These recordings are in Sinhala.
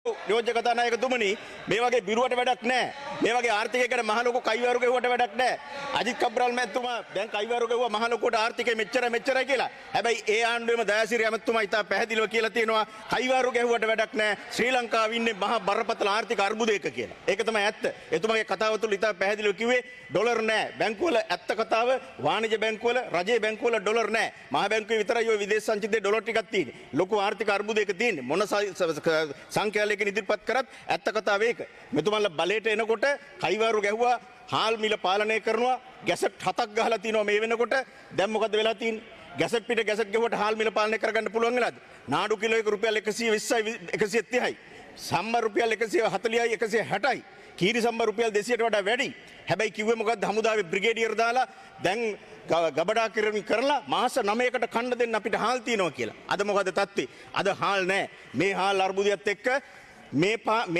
නියෝජ්‍ය කතානායකතුමනි මේ වගේ බිරුවට වැඩක් නැහැ. මේ වගේ ආර්ථිකය ගැන මහ ලොකු කයිවාරු ගෙවුවට වැඩක් නැහැ. අජිත් කබ්‍රාල් මැතිතුමා දැන් කයිවාරු ගෙවුවා මහ ලොකුට ආර්ථිකය මෙච්චරයි කියලා. හැබැයි ඒ ආණ්ඩුවේම දයාසිරි ඇමතිතුමා ඉතා පැහැදිලිව කියලා තියෙනවා කයිවාරු ගෙවුවට වැඩක් නැහැ. ශ්‍රී ලංකාව ඉන්නේ මහා බරපතල ආර්ථික අර්බුදයක කියලා. ඒක තමයි ඇත්ත. එතුමාගේ කතාව තුළ ඉතා පැහැදිලිව කිව්වේ ඩොලර් නැහැ. බැංකුවල ඇත්ත කතාව වාණිජ්‍ය බැංකුවල රජයේ බැංකුවල ඩොලර් නැහැ. මහ බැංකුවේ විතරයි ඔය විදේශ සංචිතයේ ඩොලර් ටිකක් තියෙන්නේ. ලොකු ආර්ථික අර්බුදයක තියෙන්නේ. මොන සංඛ්‍යාලයකින් ඉදිරිපත් කරත් ඇත්ත කතාව ඒක. මෙතුමන්ලා බලයට එනකොට කයිවාරු ගැහුවා හාල් මිල පාලනය කරනවා ගැසට් 7ක් ගහලා තිනවා මේ වෙනකොට. දැන් මොකද වෙලා තියෙන්නේ? ගැසට් පිට ගැසට් ගෙවුවට හාල් මිල පාලනය කරගන්න පුළුවන් වෙලාද? නාඩු කිලෝ එක රුපියල් 120යි 130යි. සම්බර රුපියල් 140යි 160යි. කීරි සම්බර රුපියල් 200ට වඩා වැඩි. හැබැයි කිව්වේ මොකද්ද? හමුදාවේ බ්‍රිගේඩියර් දාලා දැන් ගබඩා කිරීම කරලා මාස 9කට කන්න දෙන්න අපිට හාල් තියනවා කියලා. අද මොකද තත්ත්වය? අද හාල් නැහැ. මේ හාල් අර්බුදයත් එක්ක මේ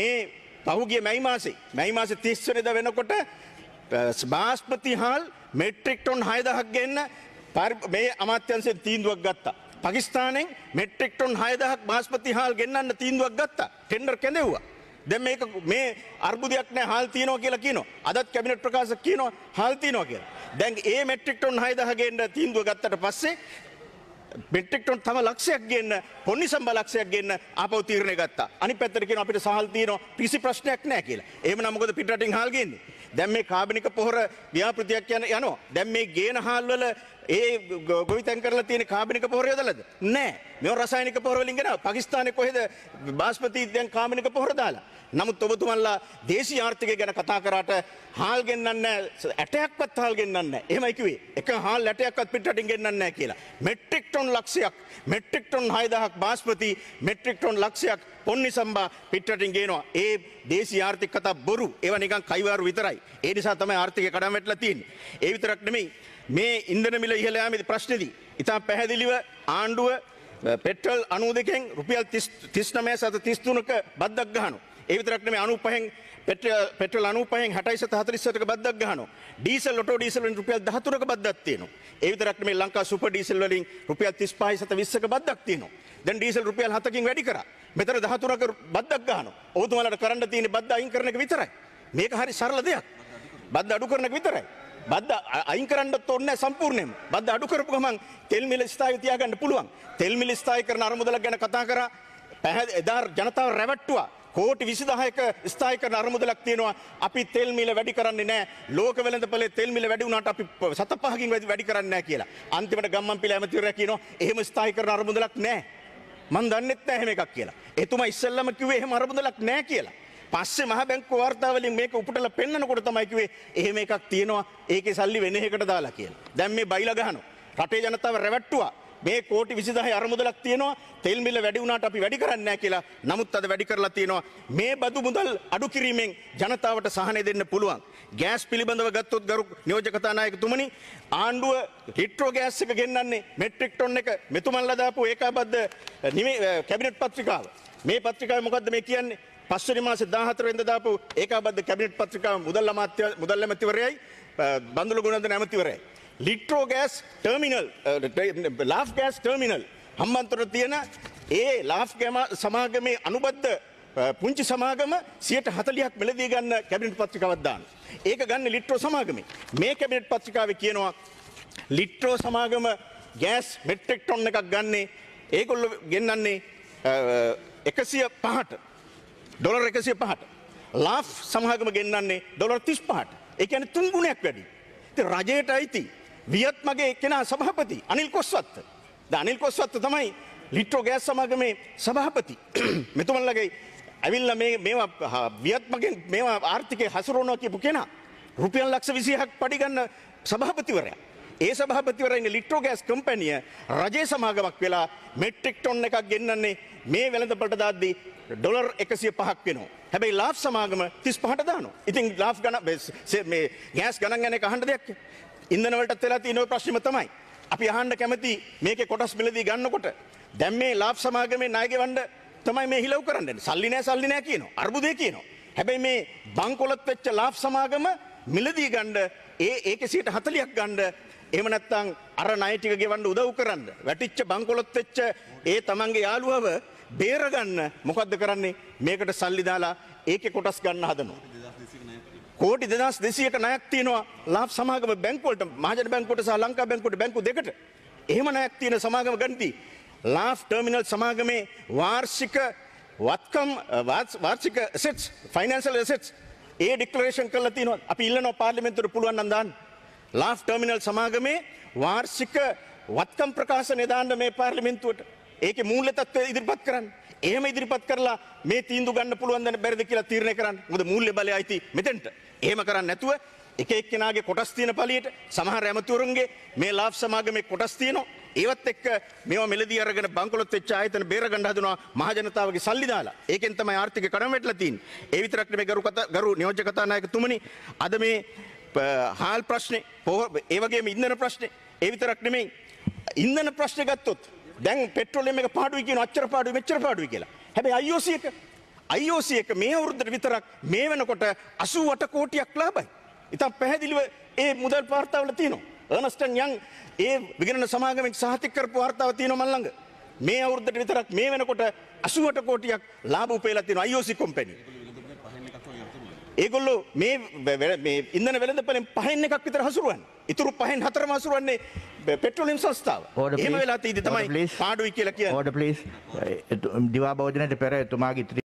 පහුගිය මැයි මාසේ 30 වෙනිදා වෙනකොට බාස්මති හාල් මෙට්‍රික් ටොන් 6000ක් ගෙන්න මේ අමාත්‍යාංශයෙන් තීන්දුවක් ගත්තා. පාකිස්තානෙන් මෙට්‍රික් ටොන් 6000ක් බාස්මති හාල් ගෙන්නන්න තීන්දුවක් ගත්තා. ටෙන්ඩර් කැඳෙව්වා. දැන් මේ අර්බුදයක් නැහැ හාල් තියනවා කියලා කියනවා. අදත් කැබිනට් ප්‍රකාශක කියනවා හාල් තියනවා කියලා. දැන් ඒ මෙට්‍රික් ටොන් 6000 ගෙන්න තීන්දුව ගත්තට පස්සේ මෙට්‍රික් ටොන් තම ලක්ෂයක් ගෙන්න පොන්නිසම්බ ලක්ෂයක් ගෙන්න ආපහු තීරණය ගත්තා. අනිත් පැත්තට කියනවා අපිට සහල් තියෙනවා කිසි ප්‍රශ්නයක් නැහැ කියලා. එහෙමනම් මොකද පිටරටින් හාල් ගේන්නේ? දැන් මේ කාබනික පොහොර ව්‍යාපෘතියක් යනවා. දැන් මේ ගේන හාල් වල ඒ ගොවිතැන් කරලා තියෙන කාබනික පොහොර යොදලාද? නැහැ. මේව රසායනික පොහොර වලින් ගෙනාවා. පාකිස්තානේ කොහෙද බාස්මති දැන් කාබනික පොහොර දාලා? නමුත් ඔබතුමන්ලා දේශීය ආර්ථිකය ගැන කතා කරාට හාල් ගෙන්නන්නේ නැහැ. ඇටයක්වත් හාල් ගෙන්නන්නේ නැහැ. එහෙමයි කිව්වේ. එක හාල් ඇටයක්වත් පිටරටින් ගෙන්නන්නේ නැහැ කියලා. මෙට්‍රික් ටොන් ලක්ෂයක්, මෙට්‍රික් ටොන් 6000ක් බාස්මති, මෙට්‍රික් ටොන් ලක්ෂයක් පොන්නිසම්බා පිටරටින් ගේනවා. ඒ දේශීය ආර්ථික කතා බොරු. ඒවා නිකන් කයිවාරු විතරයි. ඒ නිසා තමයි ආර්ථිකය කඩන් වැටලා තියෙන්නේ. ඒ විතරක් නෙමෙයි මේ ඉන්ධන මිල ඉහළ යාමේ ප්‍රශ්නේදී ඉතා පැහැදිලිව ආණ්ඩුව පෙට්‍රල් 92කින් රුපියල් 39.33ක බද්දක් ගහනවා. ඒ විතරක් නෙමෙයි 95න් පෙට්‍රල් 95න් 60.47ක බද්දක් ගහනවා. ඩීසල් ඔටෝ ඩීසල් වලින් රුපියල් 13ක බද්දක් තියෙනවා. ඒ විතරක් නෙමෙයි ලංකා සුපර් ඩීසල් වලින් රුපියල් 35.20ක බද්දක් තියෙනවා. දැන් ඩීසල් රුපියල් 7කින් වැඩි කරා. මෙතන 13ක බද්දක් ගහනවා. ඔබතුමාලට කරන්න තියෙන බද්ද අයින් කරන එක විතරයි. මේක හරි සරල දෙයක්. බද්ද අඩු කරන එක විතරයි. බද්ද අයින් කරන්නත් ඕනේ සම්පූර්ණයෙන්ම. බද්ද අඩු කරපු ගමන් තෙල් මිල ස්ථායීව තියාගන්න පුළුවන්. තෙල් මිල ස්ථායී කරන අරමුදලක් ගැන කතා කරා. එදා ජනතාව රැවට්ටුවා. කෝටි 20000ක ස්ථායී කරන අරමුදලක් තියෙනවා. අපි තෙල් මිල වැඩි කරන්නේ නැහැ. ලෝක වෙළඳපොලේ තෙල් මිල වැඩි වුණාට අපි 7-5කින් වැඩි කරන්නේ නැහැ කියලා. අන්තිමට ගම්මන්පිල ඇමතිවරයා කියනවා එහෙම ස්ථායී කරන අරමුදලක් නැහැ. මන් දන්නෙත් නැහැ එහෙම එකක් කියලා. එතුමා ඉස්සෙල්ලම කිව්වේ එහෙම අරමුදලක් නැහැ කියලා. පස්සේ මහ බැංකුව වාර්තා වලින් මේක උපුටලා පෙන්නකොට තමයි කිව්වේ එහෙම එකක් තියෙනවා. ඒකේ සල්ලි වෙන එකකට දාලා කියලා. දැන් මේ බයිලා ගහනවා. රටේ ජනතාව රැවට්ටුවා. මේ කෝටි 20000 අරමුදලක් තියෙනවා. තෙල් මිල වැඩි වුණාට අපි වැඩි කරන්නේ නැහැ කියලා. නමුත් අද වැඩි කරලා තියෙනවා. මේ බදු මුදල් අඩු කිරීමෙන් ජනතාවට සහනය දෙන්න පුළුවන්. ගෑස් පිළිබඳව ගත්තොත් ගරු නියෝජ්‍ය කතානායකතුමනි ආණ්ඩුව හිට්‍රෝ ගෑස් එක ගෙන්නන්නේ මෙට්‍රික් ටොන් එක මෙතුමන්ලා දාපු ඒකාබද්ධ කැබිනට් පත්‍රිකාව. මේ පත්‍රිකාවේ මොකද්ද මේ කියන්නේ? පස්වෙනි මාසේ 14 වෙනිදා දාපු ඒකාබද්ධ කැබිනට් පත්‍රිකාව මුදල් ඇමතිවරයයි බන්දුල ගුණවර්ධන ඇමතිවරයයි. Litro gas terminal Laugfs gas terminal Hambantota තියෙන ඒ ලාෆ් සමාගමේ අනුබද්ධ පුංචි සමාගම 40%ක් මිලදී ගන්න කැබිනට් පත්‍රිකාවක් දාන්න. ඒක ගන්න ලිට්‍රෝ සමාගමේ. මේ කැබිනට් පත්‍රිකාවේ කියනවා ලිට්‍රෝ සමාගම ගෑස් මෙට්‍රික් ටොන් එකක් ගන්නේ ඒගොල්ලෝ ගෙන්නන්නේ 105ට. ඩොලර් 105ට. ලාෆ් සමාගම ගෙන්නන්නේ ඩොලර් 35ට. ඒ කියන්නේ 3 ගුණයක් වැඩි. ඉතින් රජයට අයිති වියත්මගේ එක්කෙනා සභාපති අනිල් කොස්වත්ත. දැන් අනිල් කොස්වත්ත තමයි ලිට්‍රෝ ගෑස් සමාගමේ සභාපති. මෙතුමන්ලගේ ඇවිල්ලා මේවා වියත්මගෙන් මේවා ආර්ථිකය හසුරවනවා කියපු කෙනා. රුපියල් ලක්ෂ 26ක් පඩි ගන්න සභාපතිවරයා. ඒ සභාපතිවරයාගේ ලිට්‍රෝ ගෑස් කම්පැනිය රජයේ සමාගමක් වෙලා මෙට්‍රික් ටොන් එකක් ගෙන්නන්නේ මේ වෙළඳපළට දාද්දී ඩොලර් 105ක් වෙනවා. හැබැයි ලාෆ් සමාගම 35ට දානවා. ඉතින් ලාෆ් ගණන් මේ ගෑස් ගණන් ගැන එක අහන්න දෙයක්. ඉන්ධන වලටත් වෙලා තියෙන ඔය ප්‍රශ්නෙම තමයි. අපි අහන්න කැමති මේකේ කොටස් මිලදී ගන්නකොට දැන් මේ ලාෆ් සමාගමේ ණය ගෙවන්න තමයි මේ හිලව් කරන්නේ. සල්ලි නැහැ කියනවා. අර්බුදේ කියනවා. හැබැයි මේ බංකොලොත් වෙච්ච ලාෆ් සමාගම මිලදී ගන්න ඒකේ 40ක් ගන්න එහෙම නැත්නම් අර ණය ටික ගෙවන්න උදව් කරන්න වැටිච්ච බංකොලොත් වෙච්ච ඒ තමන්ගේ යාළුවව බේරගන්න මොකද්ද කරන්නේ? මේකට සල්ලි දාලා ඒකේ කොටස් ගන්න හදනවා. කෝටි 2200ක ණයක් තියෙනවා ලාභ සමාගම බැංකුවලට, මහජන බැංකුවට සහ ලංකා බැංකුවට, බැංකු දෙකට. එහෙම ණයක් තියෙන සමාගම ගන්නදී ලාභ් ටර්මිනල් සමාගමේ වාර්ෂික වත්කම් වාර්ෂික assets, financial assets ඒ ඩික්ලරේෂන් කරලා තියෙනවා. අපි ඉල්ලනවා පාර්ලිමේන්තුවට පුළුවන් නම් දාන්න. ලාභ් ටර්මිනල් සමාගමේ වාර්ෂික වත්කම් ප්‍රකාශනය දාන්න මේ පාර්ලිමේන්තුවට. ඒකේ මූල්‍ය තත්ත්වය ඉදිරිපත් කරන්න. එහෙම ඉදිරිපත් කරලා මේ තීන්දුව ගන්න පුළුවන් ද බැරිද කියලා තීරණය කරන්න. මොකද මූල්‍ය බලය අයිති මෙතෙන්ට. එහෙම කරන්නේ නැතුව එක එක්කෙනාගේ කොටස් තියෙන පළියට සමහර ඇමතිවරුන්ගේ මේ ලාභ් සමාගමේ කොටස් තියෙනවා. ඒවත් එක්ක මේවා මෙලදී අරගෙන බංකොලොත් වෙච්ච ආයතන බේරගන්න හදනවා මහ ජනතාවගේ සල්ලි දාලා. ඒකෙන් තමයි ආර්ථික කඩම් වැටලා තියෙන්නේ. ඒ විතරක් නෙමෙයි ගරු නියෝජ්‍ය කතානායකතුමනි, අද මේ හාල් ප්‍රශ්නේ, ඒ වගේම ඉන්ධන ප්‍රශ්නේ, ඒ විතරක් නෙමෙයි ඉන්ධන ප්‍රශ්නේ ගත්තොත් දැන් පෙට්‍රෝලියම් එක පාඩුයි කියන අච්චර පාඩුයි මෙච්චර පාඩුයි කියලා. හැබැයි IOC එක මේ අවුරුද්දට විතරක් මේ වෙනකොට 88 කෝටියක් ලාභයි. ඉතින් පැහැදිලිව ඒ මුදල් වාර්තාවල තියෙනවා. අර්නස්ට් ඇන්ඩ් යං ඒ විගණන සමාගමෙන් සහතික කරපු වාර්තාව තියෙනවා මන් ළඟ. මේ අවුරුද්දට විතරක් මේ වෙනකොට 88 කෝටියක් ලාභ උපයලා තියෙනවා IOC කම්පැනි. ඒගොල්ලෝ මේ ඉන්ධන වෙළඳපොලෙන් 5න් එකක් විතර හසුරුවන්නේ. ඉතුරු 5න් 4ම හසුරුවන්නේ පෙට්‍රෝලියම් සංස්ථාව. එහෙම වෙලා තියෙදි තමයි පාඩුයි කියලා කියන්නේ. Order please. දිවා භෝජනයට පෙර එතුමාගේ